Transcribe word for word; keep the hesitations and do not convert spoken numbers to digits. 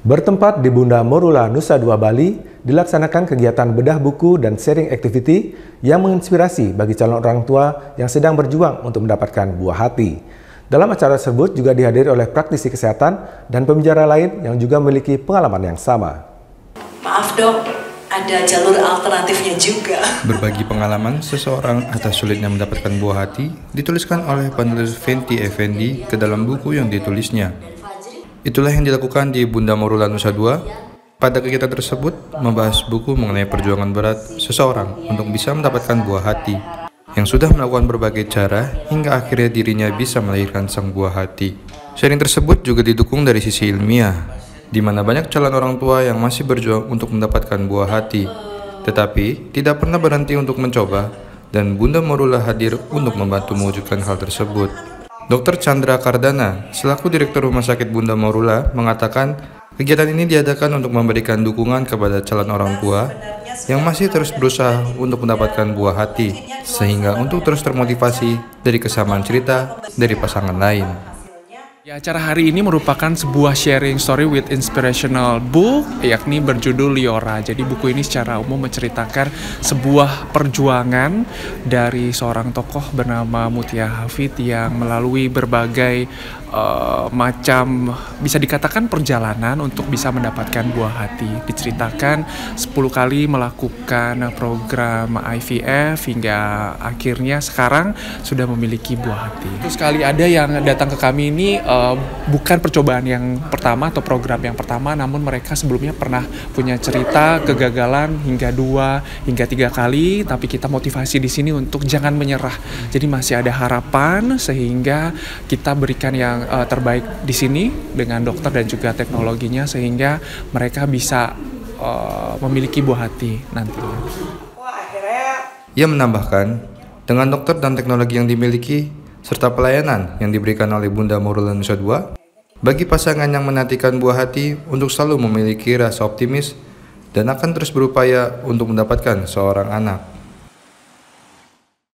Bertempat di Bunda Morula, Nusa Dua, Bali, dilaksanakan kegiatan bedah buku dan sharing activity yang menginspirasi bagi calon orang tua yang sedang berjuang untuk mendapatkan buah hati. Dalam acara tersebut juga dihadiri oleh praktisi kesehatan dan pembicara lain yang juga memiliki pengalaman yang sama. Maaf dok, ada jalur alternatifnya juga. Berbagi pengalaman seseorang atas sulitnya mendapatkan buah hati dituliskan oleh penulis Fenty Effendi ke dalam buku yang ditulisnya. Itulah yang dilakukan di Bunda Morula, Nusa Dua. Pada kegiatan tersebut membahas buku mengenai perjuangan berat seseorang untuk bisa mendapatkan buah hati, yang sudah melakukan berbagai cara hingga akhirnya dirinya bisa melahirkan sang buah hati. Sharing tersebut juga didukung dari sisi ilmiah, di mana banyak calon orang tua yang masih berjuang untuk mendapatkan buah hati, tetapi tidak pernah berhenti untuk mencoba, dan Bunda Morula hadir untuk membantu mewujudkan hal tersebut. dokter Chandra Kardana, selaku Direktur Rumah Sakit Bunda Morula, mengatakan kegiatan ini diadakan untuk memberikan dukungan kepada calon orang tua yang masih terus berusaha untuk mendapatkan buah hati, sehingga untuk terus termotivasi dari kesamaan cerita dari pasangan lain. Ya, acara hari ini merupakan sebuah sharing story with inspirational book, yakni berjudul Liora. Jadi buku ini secara umum menceritakan sebuah perjuangan dari seorang tokoh bernama Mutia Hafid yang melalui berbagai uh, macam, bisa dikatakan perjalanan untuk bisa mendapatkan buah hati. Diceritakan sepuluh kali melakukan program I V F hingga akhirnya sekarang sudah memiliki buah hati. Terus sekali ada yang datang ke kami ini uh, Uh, bukan percobaan yang pertama atau program yang pertama, namun mereka sebelumnya pernah punya cerita kegagalan hingga dua hingga tiga kali, tapi kita motivasi di sini untuk jangan menyerah. Jadi masih ada harapan, sehingga kita berikan yang uh, terbaik di sini dengan dokter dan juga teknologinya, sehingga mereka bisa uh, memiliki buah hati nantinya. Ia menambahkan, dengan dokter dan teknologi yang dimiliki serta pelayanan yang diberikan oleh Bunda Morula Nusa Dua, bagi pasangan yang menantikan buah hati untuk selalu memiliki rasa optimis dan akan terus berupaya untuk mendapatkan seorang anak.